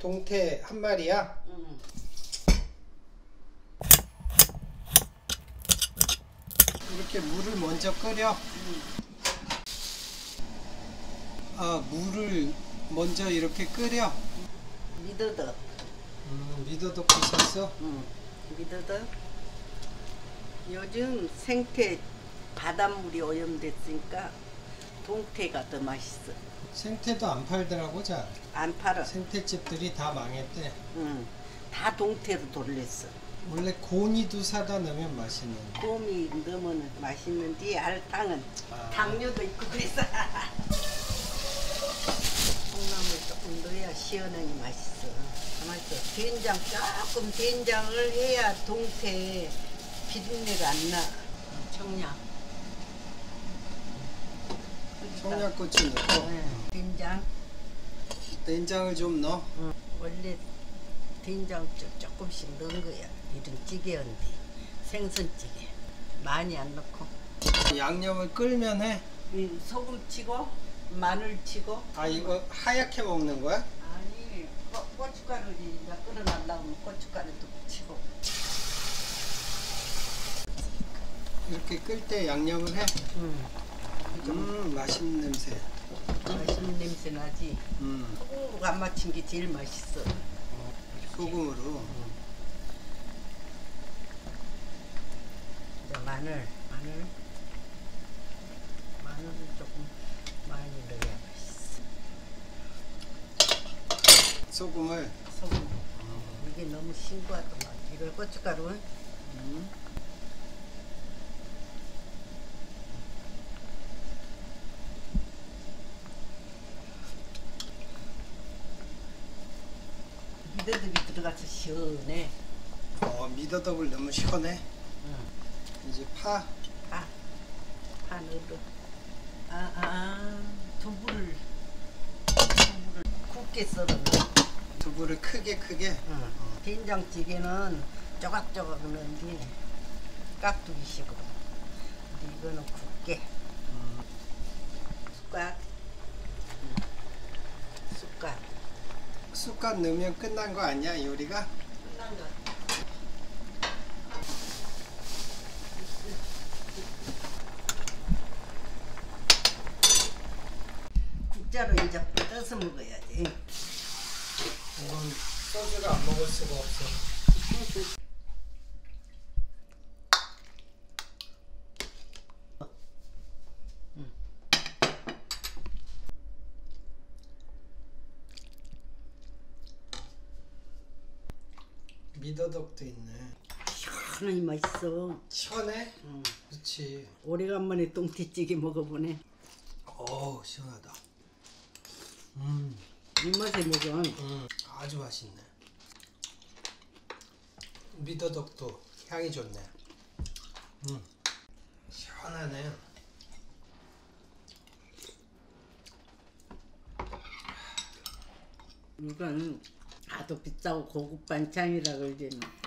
동태 한 마리야? 응. 이렇게 물을 먼저 끓여? 아, 물을 먼저 이렇게 끓여? 미더덕. 미더덕도 샀어? 응. 미더덕. 요즘 생태 바닷물이 오염됐으니까 동태가 더 맛있어. 생태도 안 팔더라고. 잘 안 팔아. 생태집들이 다 망했대. 응. 다 동태로 돌렸어. 원래 고니도 사다 넣으면 맛있는데. 곰이 넣으면 맛있는데 알탕은 당뇨도 있고 그래서 콩나물 조금 넣어야 시원하니 맛있어. 맛있어. 된장을 해야 동태 비린내가 안 나. 청양. 청양고추 넣고. 된장. 된장을 좀 넣어. 원래 된장 조금씩 넣은 거야. 이런 찌개인데 생선찌개 많이 안 넣고. 양념을 끓면 해. 소금 치고 마늘 치고. 아, 이거 하얗게 먹는 거야? 아니 고춧가루를 이제 끓여놨다면 고춧가루도 치고. 이렇게 끓 때 양념을 해? 맛있는 냄새. 맛있는 냄새 나지. 소금으로 안 맞춘 게 제일 맛있어. 소금으로. 이제 마늘을 조금 많이 넣어야 맛있어. 소금을. 소금. 이게 너무 싱거하더만. 이걸 고춧가루. 미더덕이 들어가서 시원해. 미더덕을 넣으면 시원해. 이제 파. 파 넣어도. 두부를 굵게 썰어 넣어. 두부를 크게. 된장찌개는 조각조각 넣는데 깍두기식으로. 근데 이거는 굵게. 쑥갓 넣으면 끝난 거 아니야, 요리가? 끝난 거. 국자로 이제 떠서 먹어야지. 이건 소주를 안 먹을 수가 없어. 미더덕도 있네. 시원하니 맛있어. 시원해? 그렇지. 오래간만에 동태찌개 먹어보네. 시원하다. 입맛에 먹어. 아주 맛있네. 미더덕도 향이 좋네. 시원하네. 이건 아주 비싸고 고급 반찬이라 그러지는.